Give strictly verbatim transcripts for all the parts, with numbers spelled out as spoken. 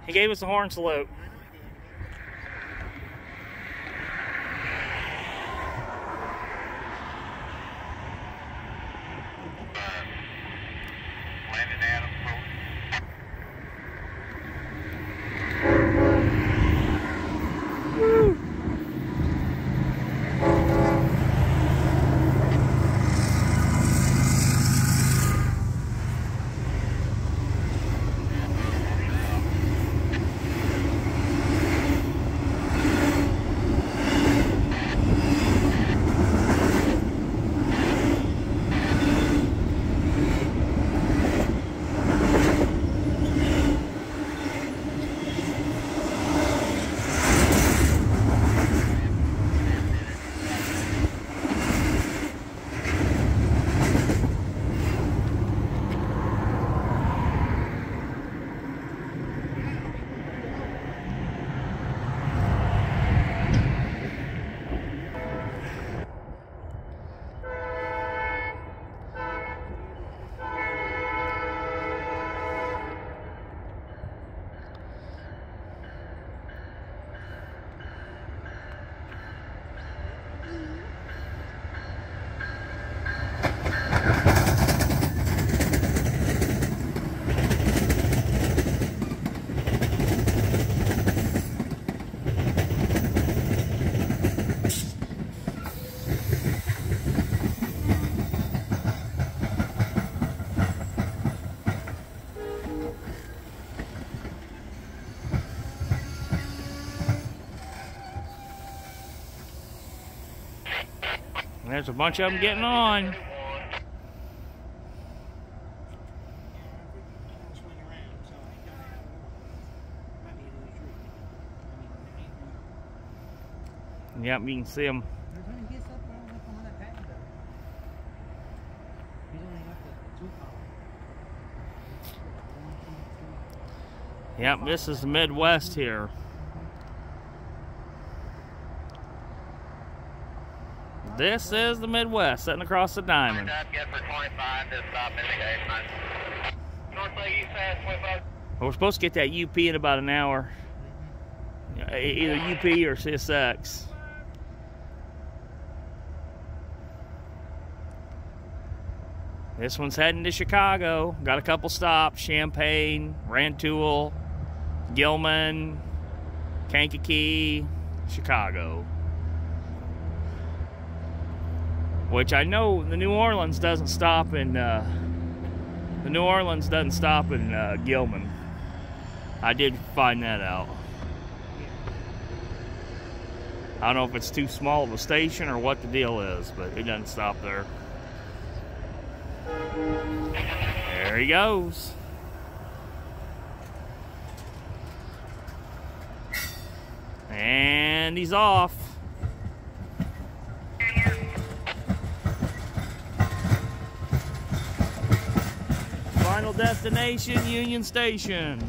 He gave us a horn salute. There's a bunch of them getting on. Yep, you can see them. Yep, this is the Midwest here. This is the Midwest, sitting across the diamond. We're supposed to get that U P in about an hour. Either U P or C S X. This one's heading to Chicago. Got a couple stops: Champaign, Rantoul, Gilman, Kankakee, Chicago. Which I know the New Orleans doesn't stop in, uh, the New Orleans doesn't stop in uh, Gilman. I did find that out. I don't know if it's too small of a station or what the deal is, but it doesn't stop there. There he goes. And he's off. Final destination, Union Station.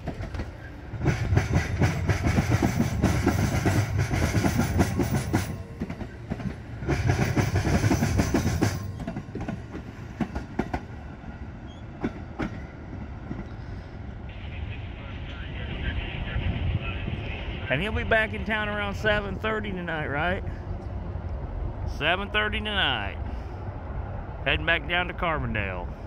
And he'll be back in town around seven thirty tonight, right? seven thirty tonight. Heading back down to Carbondale.